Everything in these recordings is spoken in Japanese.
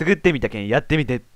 作ってみたけんやってみて。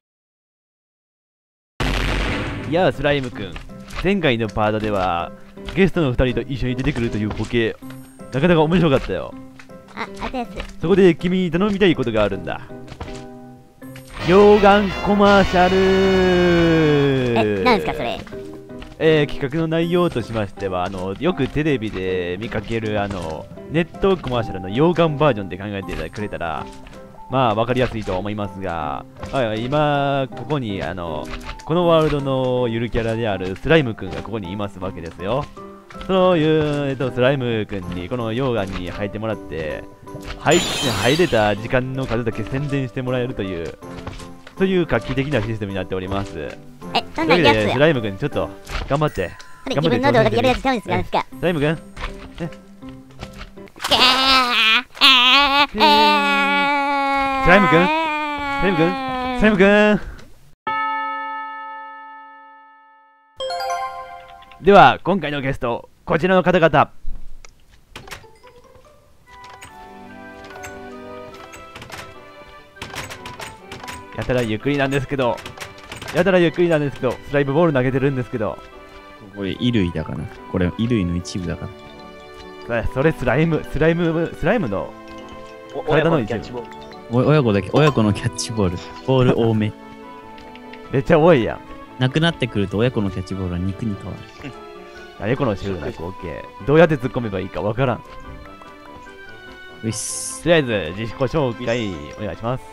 やあスライムくん、前回のパートではゲストの2人と一緒に出てくるというボケ、なかなか面白かったよ。 あです。 そこで君に頼みたいことがあるんだ。溶岩コマーシャル。 何ですかそれ。 企画の内容としましては、よくテレビで見かけるネットコマーシャルの溶岩バージョンで考えてくれたら、まあ分かりやすいとは思いますが、今ここにこのワールドのゆるキャラであるスライムくんがここにいますわけですよ。そういう、スライムくんにこの溶岩に入ってもらって、入れた時間の数だけ宣伝してもらえるという、そういう画期的なシステムになっております。 そんなやつ。 スライムくんちょっと頑張って。 自分の動画でやるやつちゃうんですか。 スライムくん。スライムくん。スライムくん。スライムくん。では今回のゲスト、こちらの方々。やたらゆっくりなんですけど、スライムボール投げてるんですけど、 これ衣類だからな。これ衣類の一部だから。 それスライムの体の一部。 親子のキャッチボール。ボール多め。 めっちゃ多いやん。 なくなってくると親子のキャッチボールは肉に変わる。 猫のシュールな光景、どうやって突っ込めばいいかわからん。 うっす。 とりあえず自己紹介お願いします。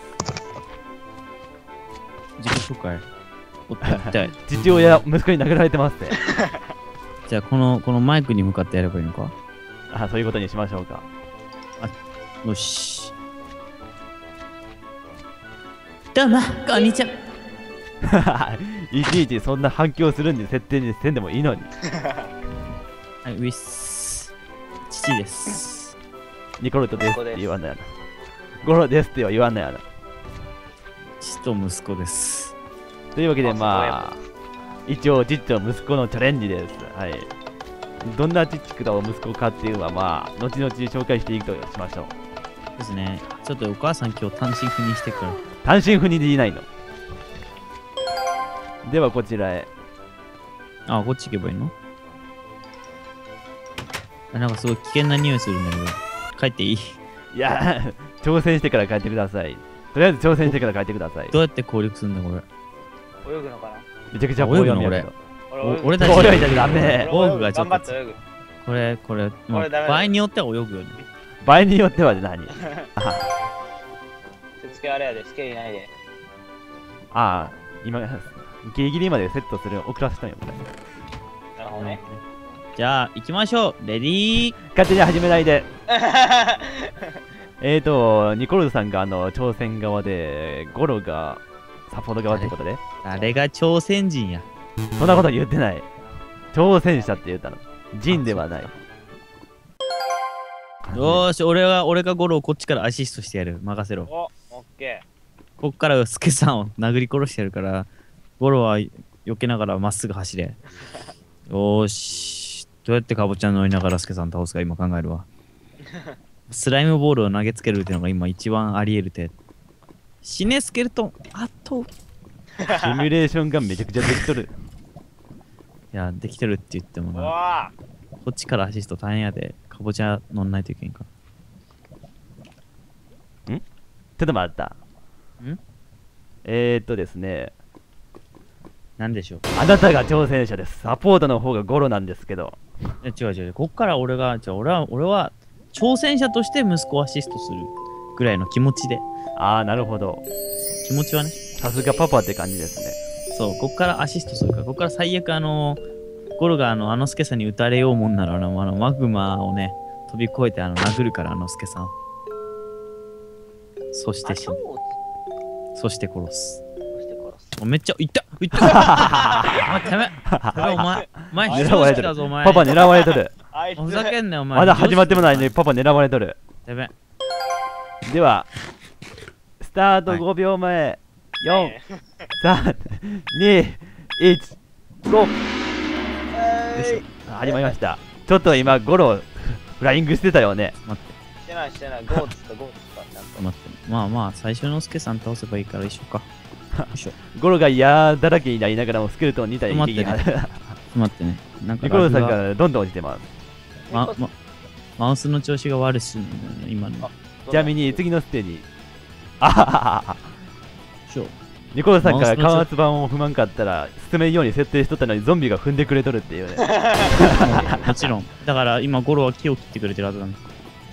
自己紹介。おっと、痛い。 父親、息子に殴られてますね。 じゃあこのマイクに向かってやればいいのか。 そういうことにしましょうか。 よし。どうも、こんにちは。 いちいちそんな反響するんで設定にせんでもいいのに。 はい、ウィッス。父です。 ニコルトですって言わんのやな。ゴロですっては言わんのやな。 父と息子です。 というわけでまあ、一応父と息子のチャレンジです。はい。どんな父と息子かっていうのはまあ、後々紹介していくとしましょう。 そうですね。ちょっとお母さん今日単身赴任してくから。 単身赴任でいないの。ではこちらへ。 こっち行けばいいの？なんかすごい危険な匂いするんだけど。帰っていい？ いや、挑戦してから帰ってください。とりあえず挑戦してから帰ってください。 どうやって攻略するんだこれ。 泳ぐのかな。 めちゃくちゃ泳ぐの俺。 俺たち泳いじゃダメ。 泳ぐがちょっと。 頑張って泳ぐ。 これ、場合によっては泳ぐよね。 場合によっては何？ つけあれやで、つけいないで。 今、ギリギリまでセットする遅らせたんよ、これ。 なるほどね。 じゃあ、行きましょう。レディー。 勝手に始めないで。ニコルさんが挑戦側で、ゴロがサポート側ってことで。 あれが挑戦人や。 そんなこと言ってない。挑戦者って言ったの。人ではない。 よーし、俺がゴロをこっちからアシストしてやる。任せろ。 オッケこっからスケさんを殴り殺してやるから、ゴロは避けながらまっすぐ走れ。よーし。どうやってカボちゃん乗りながらスケさん倒すか今考えるわ。スライムボールを投げつけるっていうのが今一番あり得るて。死ねスケルトン、シミュレーションがめちゃくちゃできとる。 いや、できてるって言ってもー。 な。こっちからアシスト大変やで。カボチャ乗んないといけんか。 ちょっと待った。ですね。 なんでしょう。 あなたが挑戦者です。サポートの方がゴロなんですけど。 違う。こっから俺は挑戦者として息子をアシストするぐらいの気持ちで。 なるほど。 気持ちはね。 さすがパパって感じですね。 そう、こっからアシストするから、こっから最悪ゴロがスケさんに撃たれようもんならマグマをね、飛び越えて殴るからスケさんを。そして死ぬ。そして殺す。めっちゃ、いったお前、てめえ、お前、 狙われてる。 お前。 パパ狙われとる。 ふざけんなよ、お前。 まだ始まってもないのにパパ狙われとる。 てめえ。 では、スタート5秒前。4、3、2、1、ゴー。始まりました。ちょっと今、ゴロフライングしてたよね。 待って。 してないしてない。ゴーツかゴーツか。ちゃんと。 待って。まあまあ、最初のスケさん倒せばいいから一緒か。よいしょ。 ゴロが嫌だらけになりながらもスケルトン2体待って撃破。 待ってね。なんかニコロさんラグががどんどん落ちてます。 マウスの調子が悪すぎるんだよね、今の。よちなみに次のステージ。あははは。 いしょ。 ニコロさんから加圧板を踏まんかったら進めんように設定しとったのにゾンビが踏んでくれとるっていうね。 もちろん。だから今、ゴロは木を切ってくれてるはずなんだ。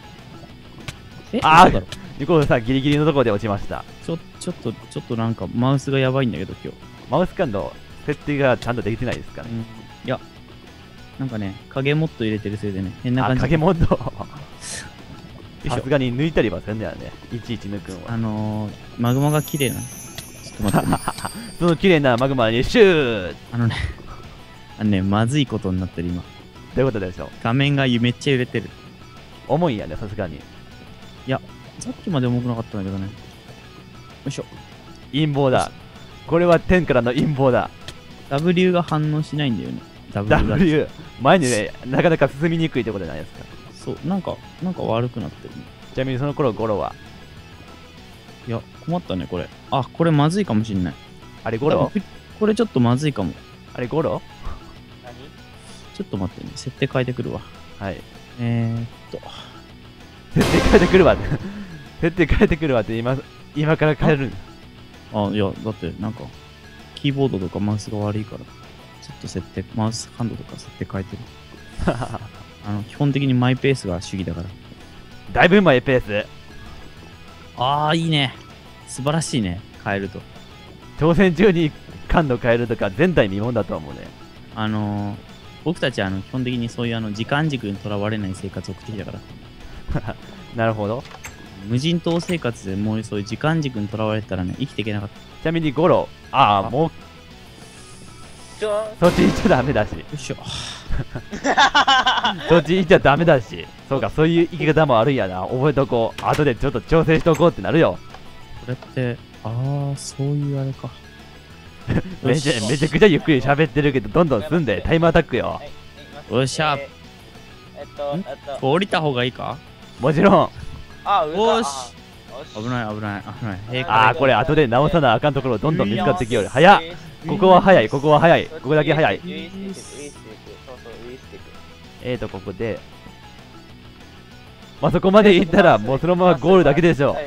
あー嘘だろニコロさんギリギリのところで落ちました。 ちょっとなんかマウスがやばいんだけど、今日。 マウス感の設定がちゃんとできてないですかね。 いや、なんかね、影モッド入れてるせいでね、変なあ、 感じ。 影モッド。 よいしょさすがに抜いたりはするんだよね。いちいち抜くんは。 マグマが綺麗なの。ちょっと待ってね。 その綺麗なマグマにシュー。 まずいことになってる今。 どういうことでしょう。 画面がめっちゃ揺れてる。 重いんやね、さすがに。 さっきまで重くなかったんだけどね。よいしょ。 陰謀だ。これは天からの陰謀だ。 W が反応しないんだよね。W が。 W。前にね、なかなか進みにくいってことじゃないですか。 そう、なんか悪くなってるね。 ちなみにその頃ゴロは。 いや、困ったね、これ。あ、これまずいかもしんない。 あれゴロこれちょっとまずいかも。 あれゴロ何？ ちょっと待ってね。設定変えてくるわ。 はい。設定変えてくるわって。設定変えてくるわって今から変えるん。 いや、だってなんか、キーボードとかマウスが悪いから、ちょっとマウスハンドとか設定変えてる。基本的にマイペースが主義だから。 だいぶマイペース。 ああ、いいね。素晴らしいね。変えると。 挑戦中に感度変えるとか前代未聞だと思うね。 僕たちは基本的にそういう時間軸にとらわれない生活を送ってきたから。 なるほど。 無人島生活でもうそういう時間軸にとらわれてたらね、生きていけなかった。 ちなみにゴロ、もうそっち行っちゃダメだし。 よいしょ。 そっち行っちゃダメだし。そうか、そういう生き方もあるんやな。覚えとこう。後でちょっと調整しとこうってなるよ。 これって、そういうあれか。 めちゃくちゃゆっくり喋ってるけど、どんどん進んでタイムアタックよ。 よっしゃ。降りた方がいいか？ もちろん。 よし。危ない。 これ後で直さなあかんところどんどん見つかってきよる。早っ。ここは早い。ここだけ早い。ここで。そこまで行ったらもうそのままゴールだけでしょ。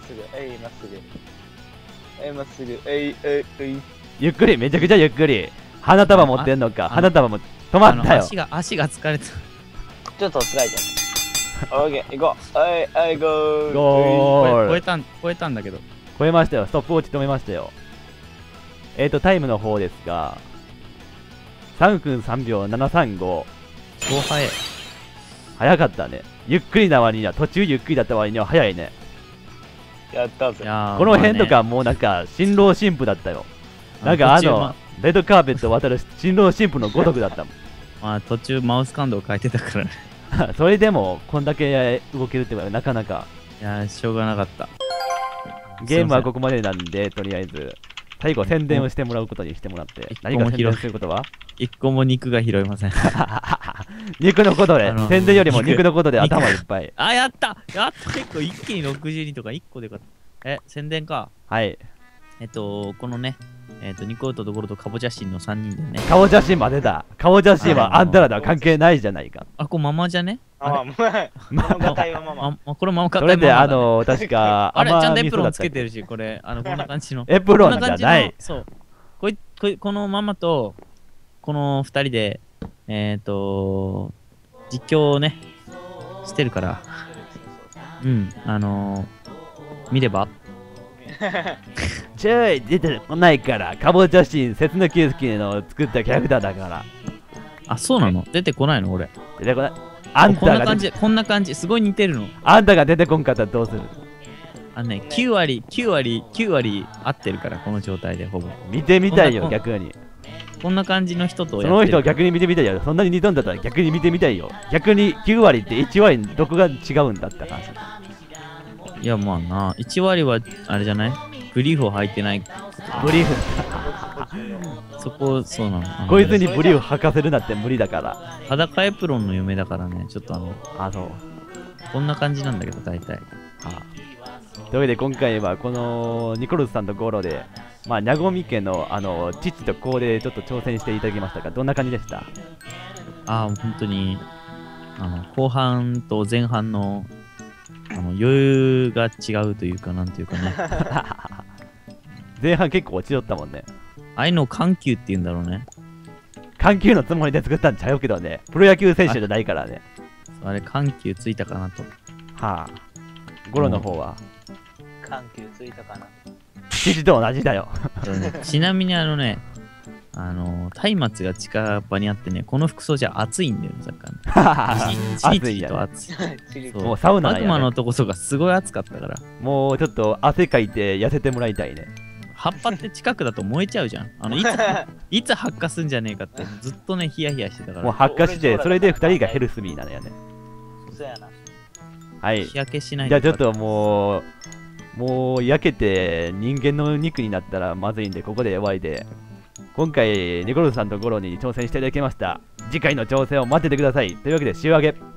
まっすぐ。 ゆっくり、めちゃくちゃゆっくり。花束持ってんのか。花束も止まったよ。 足が疲れた。 ちょっと疲れちゃった。オッケー、行こう。ゴー。 ゴール。 超えたんだけど。 超えましたよ。ストップウォッチ止めましたよ。タイムの方ですが、3分3秒735。 超早い。 早かったね。ゆっくりな割には、途中ゆっくりだった割には早いね。 やったぜ。 この辺とかもうなんか、新郎新婦だったよ。なんかレッドカーペットを渡る新郎新婦のごとくだったもん。 途中マウス感度を変えてたからね。 それでも、こんだけ動けるってことはなかなか。 いやー、しょうがなかった。 ゲームはここまでなんで、とりあえず、最後宣伝をしてもらうことにしてもらって。何か宣伝することは一個も肉が拾えません。 肉のことで、宣伝よりも肉のことで頭いっぱい。 やった結構一気に62とか1個でよかった。宣伝か。 はい。 このね、ニコウトとゴロとカボチャシンの3人でね。 顔写真までだ。顔写真はあんたらとは関係ないじゃないか。 これママじゃね？ ママ硬いわママ。 これママ硬いママ。それで確か、 あれ、ちゃんとエプロンつけてるし、これ、こんな感じの。 エプロンじゃない。 そう。このママと、この2人で、実況をね、してるから、見ればちょい、出てこないから、カボチャシン、節の圭介の作ったキャラクターだから。 そうなの？出てこないの俺。 出てこない。あんたがこんな感じ、すごい似てるの。 あんたが出てこんかったらどうする ？9割合ってるから、この状態でほぼ。 見てみたいよ、逆に。 こんな感じの人とその人を逆に見てみたいよ。そんなに似とんだったら逆に見てみたいよ。逆に9割って1割どこが違うんだって話。 いや、まあな、1割はあれじゃない？ブリーフを履いてない。 ブリーフそうなの。 こいつにブリーフ履かせるなって無理だから。 裸エプロンの夢だからね、ちょっとそう。 こんな感じなんだけど、大体。 というわけで今回はこのニコルズさんとゴロで、まあ、ニャゴミ家の父と子でちょっと挑戦していただきましたが、どんな感じでした？ ああ、本当に、後半と前半の、余裕が違うというか、なんていうかね。 前半結構落ちとったもんね。 ああいうのを緩急って言うんだろうね。 緩急のつもりで作ったんちゃうけどね、プロ野球選手じゃないからね。 あれ、緩急ついたかなと。 はあ。ゴロの方は、 緩急ついたかな。 父と同じだよ。 ちなみに松明が近場にあってね、この服装じゃ暑いんだよね、さっきからね。 暑いんやね。 暑い。そうもうサウナなんやね悪魔のとこそがすごい暑かったから。 もうちょっと汗かいて痩せてもらいたいね。 葉っぱって近くだと燃えちゃうじゃん。いつ発火すんじゃねえかってずっとね、ヒヤヒヤしてたから。 もう発火して、それで2人がヘルスミーなのよね。 そうやな。 はい。 日焼けしないじゃあちょっともう焼けて人間の肉になったらまずいんで、ここで終わりで。今回、ニコルさんとゴロに挑戦していただきました。次回の挑戦を待っててください。というわけで、週明け。